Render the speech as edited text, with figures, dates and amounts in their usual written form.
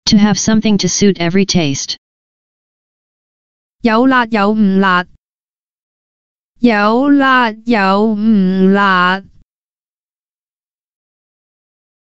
To have something to suit every taste. 有辣有唔辣，有辣有唔辣。